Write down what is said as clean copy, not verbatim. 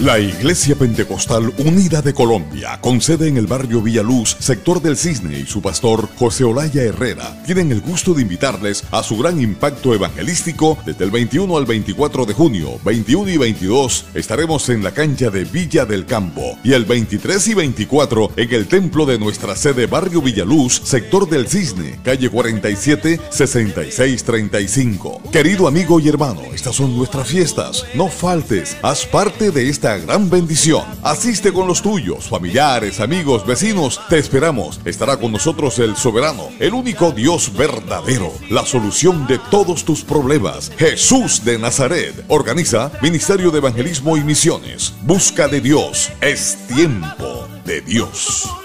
La Iglesia Pentecostal Unida de Colombia, con sede en el barrio Villaluz, sector del Cisne, y su pastor José Olaya Herrera, tienen el gusto de invitarles a su gran impacto evangelístico desde el 21 al 24 de junio, 21 y 22, estaremos en la cancha de Villa del Campo, y el 23 y 24 en el templo de nuestra sede barrio Villaluz, sector del Cisne, calle 47, 6635. Querido amigo y hermano, estas son nuestras fiestas, no faltes, haz parte de esta gran bendición. Asiste con los tuyos, familiares, amigos, vecinos. Te esperamos. Estará con nosotros el soberano, el único Dios verdadero, la solución de todos tus problemas. Jesús de Nazaret. Organiza Ministerio de Evangelismo y Misiones. Busca de Dios. Es tiempo de Dios.